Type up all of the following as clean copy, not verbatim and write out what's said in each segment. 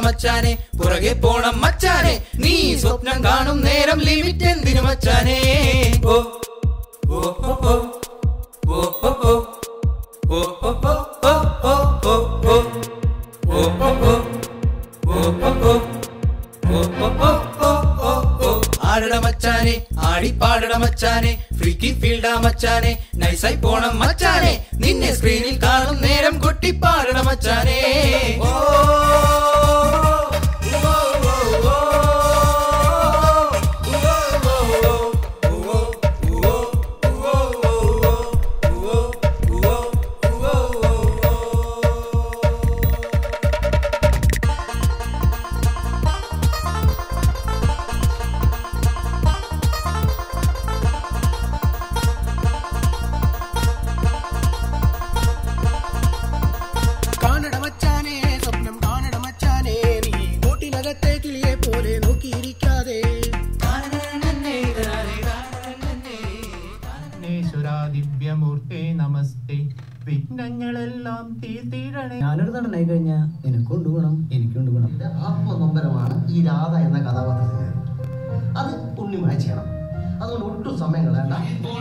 മച്ചാനെ പുറകെ പോണം മച്ചാനെ നീ സ്വപ്നം കാണും നേരം ലിമിറ്റ് എന്തിനു മച്ചാനെ ഓ ഓ ഓ ഓ ഓ ഓ ആടട മച്ചാനെ ആടി പാടട മച്ചാനെ ഫ്രീക്കി ഫീൽഡാ മച്ചാനെ നൈസായി പോണം മച്ചാനെ നിന്നെ സ്ക്രീനിൽ കാണും നേരം കൊട്ടിപ്പാടട മച്ചാനെ ദിവ്യമൂർത്തേ നമസ്തേ വിഘ്നങ്ങളെല്ലാം തീർത്തിടണേ. ഞാനൊരു നടനായി കഴിഞ്ഞാൽ നിനക്ക് കൊണ്ടുപോകണം എനിക്ക് കൊണ്ടുപോകണം. ആത്മനൊമ്പരമാണ് ഈ രാധ എന്ന കഥാപാത്രത്തിന്. അത് ഉണ്ണിമായി ചെയ്യണം. അതുകൊണ്ട് ഒട്ടും സമയം കളയണ്ട.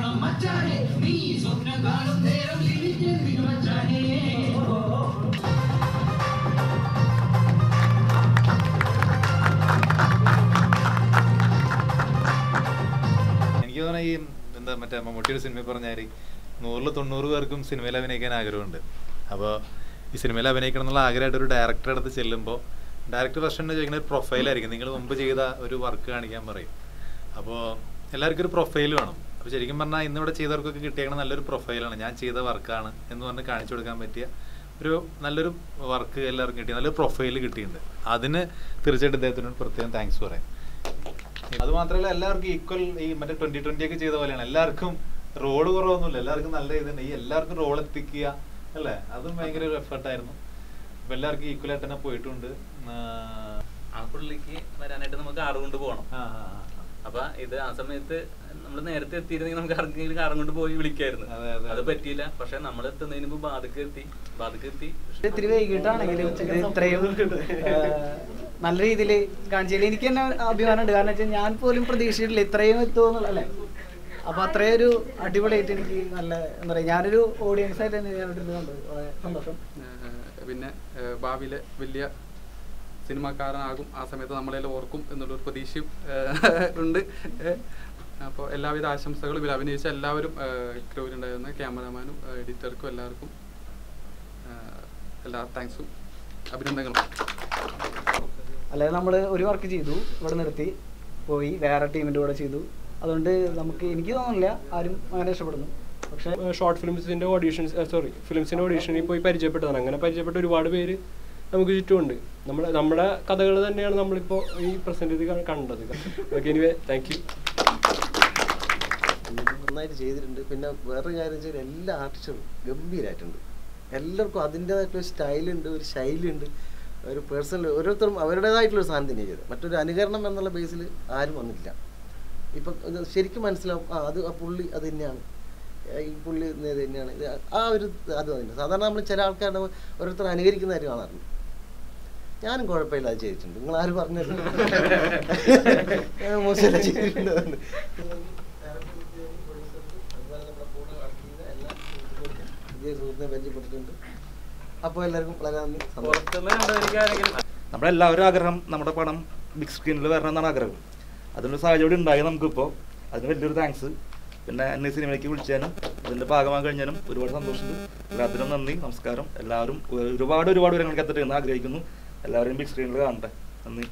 എനിക്ക് തോന്നുന്നു ഈ എന്താ മറ്റേ മമ്മൂട്ടിയുടെ സിനിമ പറഞ്ഞാൽ 100-90 പേർക്കും സിനിമയിൽ അഭിനയിക്കാൻ ആഗ്രഹമുണ്ട്. അപ്പോൾ ഈ സിനിമയിൽ അഭിനയിക്കണം എന്നുള്ള ആഗ്രഹമായിട്ട് ഒരു ഡയറക്ടറുടെ അടുത്ത് ചെല്ലുമ്പോൾ ഡയറക്ടർ ഫസ്റ്റ് തന്നെ ചോദിക്കുന്ന ഒരു പ്രൊഫൈലായിരിക്കും. നിങ്ങൾ മുമ്പ് ചെയ്ത ഒരു വർക്ക് കാണിക്കാൻ പറയും. അപ്പോൾ എല്ലാവർക്കും ഒരു പ്രൊഫൈൽ വേണം. അപ്പോൾ ശരിക്കും പറഞ്ഞാൽ ഇന്നിവിടെ ചെയ്തവർക്കൊക്കെ കിട്ടിയേക്കണ നല്ലൊരു പ്രൊഫൈലാണ്. ഞാൻ ചെയ്ത വർക്കാണ് എന്ന് പറഞ്ഞ് കാണിച്ചു കൊടുക്കാൻ പറ്റിയ ഒരു നല്ലൊരു വർക്ക് എല്ലാവർക്കും കിട്ടി, നല്ലൊരു പ്രൊഫൈൽ കിട്ടിയിട്ടുണ്ട്. അതിന് തീർച്ചയായിട്ടും ഇദ്ദേഹത്തിനോട് പ്രത്യേകം താങ്ക്സ് പറയാം. അതുമാത്രമല്ല എല്ലാവർക്കും ഈക്വൽ ഈ മറ്റേ 2020 ഒക്കെ ചെയ്ത പോലെയാണ്. എല്ലാവർക്കും റോള് കുറവൊന്നുമില്ല, എല്ലാവർക്കും നല്ല ഇതുണ്ട്. ഈ എല്ലാവർക്കും റോൾ എത്തിക്കുക അല്ലേ, അതും ഭയങ്കര ഒരു എഫർട്ടായിരുന്നു. അപ്പൊ എല്ലാവർക്കും ഈക്വൽ ആയിട്ട് തന്നെ പോയിട്ടുണ്ട്. ആ പുള്ളിക്ക് വരാനായിട്ട് നമുക്ക് കാറ് കൊണ്ട് പോകണം. അപ്പൊ ഇത് ആ സമയത്ത് നമ്മൾ നേരത്തെ എത്തിയിരുന്നെങ്കിൽ നമുക്ക് ആർക്കെങ്കിലും കാറും കൊണ്ട് പോയി വിളിക്കായിരുന്നു. അത് പറ്റിയില്ല. പക്ഷെ നമ്മൾ എത്തുന്നതിന് മുമ്പ് ബാധിക്ക് എത്തി ഇത്തിരി വൈകിട്ടാണെങ്കിലും ഇത്രയും നല്ല രീതിയിൽ കാണിച്ചാൽ എനിക്ക് തന്നെ അഭിമാനമുണ്ട്. കാരണം വെച്ചാൽ ഞാൻ പോലും പ്രതീക്ഷിച്ചിട്ടില്ല ഇത്രയും എത്തുമെന്നുള്ള അല്ലേ. അപ്പൊ അത്രയും ഒരു അടിപൊളിയായിട്ട് എനിക്ക് നല്ല എന്താ പറയുക, ഞാനൊരു ഓഡിയൻസ് ആയിട്ട് തന്നെ ഞാനിരുന്ന് കണ്ടത് വളരെ സന്തോഷം. പിന്നെ ഭാവിയിലെ വലിയ സിനിമാക്കാരനാകും, ആ സമയത്ത് നമ്മളെല്ലാം ഓർക്കും എന്നുള്ളൊരു പ്രതീക്ഷയും ഉണ്ട്. അപ്പോൾ എല്ലാവിധ ആശംസകളും ഇതിൽ അഭിനയിച്ച എല്ലാവരും, ക്രൂവിലുണ്ടായിരുന്ന ക്യാമറാമാനും എഡിറ്റർക്കും എല്ലാവർക്കും എല്ലാ താങ്ക്സും അഭിനന്ദനങ്ങളും. അല്ലാതെ നമ്മൾ ഒരു വർക്ക് ചെയ്തു, ഇവിടെ നിർത്തി പോയി വേറെ ടീമിൻ്റെ കൂടെ ചെയ്തു. അതുകൊണ്ട് എനിക്ക് തോന്നുന്നില്ല ആരും അങ്ങനെ ഇഷ്ടപ്പെടുന്നു. പക്ഷേ ഷോർട്ട് ഫിലിംസിൻ്റെ ഫിലിംസിൻ്റെ ഓഡീഷനിൽ പോയി പരിചയപ്പെട്ടതാണ്. അങ്ങനെ പരിചയപ്പെട്ട ഒരുപാട് പേര് നമുക്ക് ചുറ്റുമുണ്ട്. നമ്മുടെ കഥകൾ തന്നെയാണ് നമ്മളിപ്പോൾ ഈ പ്രസന്റ് ചെയ്ത് കണ്ടത്. Okay, anyway thank you. നന്നായിട്ട് ചെയ്തിട്ടുണ്ട്. പിന്നെ വേറൊരു കാര്യം വെച്ചാൽ എല്ലാ ആർട്ടിസ്റ്റും ഗംഭീരമായിട്ടുണ്ട്. എല്ലാവർക്കും അതിൻ്റേതായിട്ടുള്ള സ്റ്റൈലുണ്ട്, ഒരു ശൈലിയുണ്ട്, ഒരു പേഴ്സണൽ ഓരോരുത്തരും അവരുടേതായിട്ടുള്ളൊരു സാധനം തന്നെയാണ് ചെയ്തത്. മറ്റൊരു അനുകരണം എന്നുള്ള ബേസിൽ ആരും വന്നിട്ടില്ല. ഇപ്പം ശരിക്കും മനസ്സിലാവും, അത് ആ പുള്ളി അത് തന്നെയാണ്, ഈ പുള്ളി ഇത് തന്നെയാണ്, ഇത് ആ ഒരു അത് വന്നില്ല. സാധാരണ നമ്മൾ ചില ആൾക്കാരുടെ ഓരോരുത്തർ അനുകരിക്കുന്ന കാര്യം കാണാറുണ്ട്. ഞാനും കുഴപ്പമില്ല അത് ചെയ്തിട്ടുണ്ട്. നിങ്ങൾ ആരും പറഞ്ഞില്ല മോശം ചെയ്തിട്ടുണ്ട്. സുഹൃത്തിനെ പരിചയപ്പെട്ടിട്ടുണ്ട്. അപ്പോൾ എല്ലാവർക്കും വളരെ നന്ദി. നമ്മളെല്ലാവരും ആഗ്രഹം നമ്മുടെ പടം ബിഗ് സ്ക്രീനിൽ വരണം എന്നാണ് ആഗ്രഹം. അതിനൊരു സാഹചര്യം ഉണ്ടായി നമുക്കിപ്പോൾ. അതിന് വലിയൊരു താങ്ക്സ്. പിന്നെ എന്നെ സിനിമയിലേക്ക് വിളിച്ചാലും അതിൻ്റെ ഭാഗമാകാൻ കഴിഞ്ഞാലും ഒരുപാട് സന്തോഷമുണ്ട്. എല്ലാത്തിനും നന്ദി, നമസ്കാരം. എല്ലാവരും ഒരുപാട് ഉയരങ്ങൾക്ക് എത്തട്ടെ എന്ന് ആഗ്രഹിക്കുന്നു. എല്ലാവരും ബിഗ് സ്ക്രീനിൽ കാണട്ടെ. നന്ദി.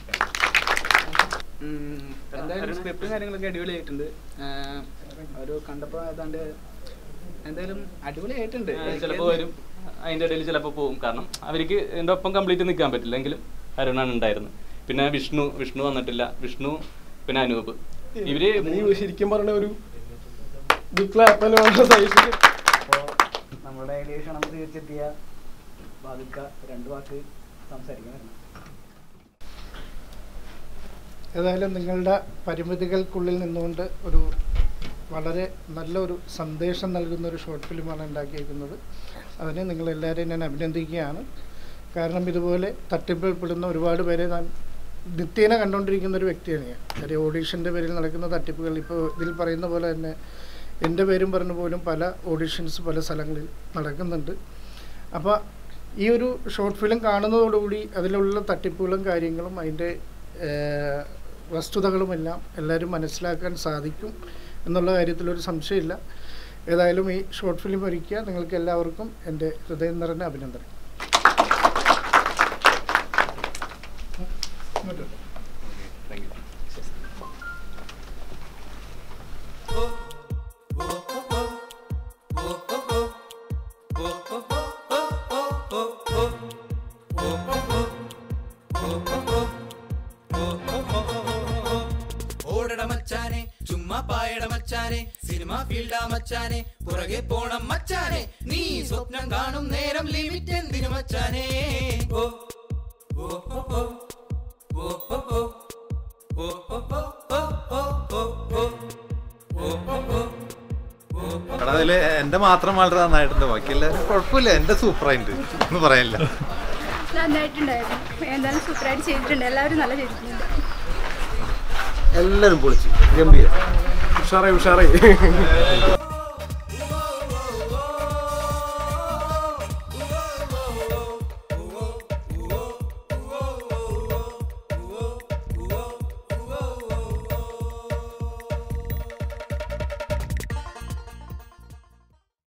എന്തായാലും സ്ക്രിപ്റ്റും കാര്യങ്ങളൊക്കെ അടിപൊളിയായിട്ടുണ്ട്. ഒരു കണ്ടപ്പോൾ ഏതാണ്ട് എന്തായാലും അടിപൊളിയായിട്ടുണ്ട്. ചിലപ്പോൾ വരും, അതിൻ്റെ ഇടയിൽ ചിലപ്പോൾ പോകും. കാരണം അവർക്ക് എൻ്റെ ഒപ്പം കംപ്ലീറ്റ് നിൽക്കാൻ പറ്റില്ല. എങ്കിലും അരുണാണ് ഉണ്ടായിരുന്നത്. പിന്നെ വിഷ്ണു വന്നിട്ടില്ല. വിഷ്ണു പിന്നെ അനൂപ്, ഇവര് ശരിക്കും പറഞ്ഞ ഒരു നമ്മുടെ ക്ഷണം തിരിച്ചെത്തിയ ബാധിക്ക രണ്ട് വാക്ക് സംസാരിക്കാൻ. ഏതായാലും നിങ്ങളുടെ പരിമിതികൾക്കുള്ളിൽ നിന്നുകൊണ്ട് ഒരു വളരെ നല്ലൊരു സന്ദേശം നൽകുന്ന ഒരു ഷോർട്ട് ഫിലിമാണ് ഉണ്ടാക്കിയിരിക്കുന്നത്. അതിന് നിങ്ങളെല്ലാവരെയും ഞാൻ അഭിനന്ദിക്കുകയാണ്. കാരണം ഇതുപോലെ തട്ടിപ്പിൽപ്പെടുന്ന ഒരുപാട് പേരെ ഞാൻ നിത്യേന കണ്ടുകൊണ്ടിരിക്കുന്ന ഒരു വ്യക്തിയാണ് ഞാൻ. കാര്യം ഓഡീഷൻ്റെ പേരിൽ നടക്കുന്ന തട്ടിപ്പുകൾ ഇപ്പോൾ ഇതിൽ പറയുന്ന പോലെ തന്നെ എൻ്റെ പേരും പറഞ്ഞ പോലും പല ഓഡീഷൻസ് പല സ്ഥലങ്ങളിൽ നടക്കുന്നുണ്ട്. അപ്പോൾ ഈ ഒരു ഷോർട്ട് ഫിലിം കാണുന്നതോടുകൂടി അതിലുള്ള തട്ടിപ്പുകളും കാര്യങ്ങളും അതിൻ്റെ വസ്തുതകളുമെല്ലാം എല്ലാവരും മനസ്സിലാക്കാൻ സാധിക്കും എന്നുള്ള കാര്യത്തിലൊരു സംശയമില്ല. ഏതായാലും ഈ ഷോർട്ട് ഫിലിം ഒരുക്കിയ നിങ്ങൾക്ക് എല്ലാവർക്കും എൻ്റെ ഹൃദയം നിറഞ്ഞ അഭിനന്ദനം. ഓടട മച്ചാനെ ചുമ്മാ പായട മച്ചാനെ സിനിമ ഫീൽഡാ മച്ചാനെ പുറകെ പോണം മച്ചാനെ നീ സ്വപ്നം കാണും നേരം ലിമിറ്റ് എന്തിനു മച്ചാനെ ഓ ഓ ഓ ഓ ഓ ഓ ഓ ഓ എടാ അതില് എന്റെ മാത്രം വളരെ നന്നായിട്ടുണ്ട്, ബാക്കി എല്ലാവരും കുഴപ്പമില്ല, എന്റെ സൂപ്പറായിട്ട് ഒന്നും പറയാനില്ല. നന്നായിട്ടുണ്ടായിരുന്നു, എന്തായാലും സൂപ്പറായിട്ട് ചെയ്തിട്ടുണ്ട്, എല്ലാവരും നല്ല ചെയ്തിട്ടുണ്ട്. എല്ലാവരും പൊളിച്ചു, ഗംഭീരം, ഉഷാറായി.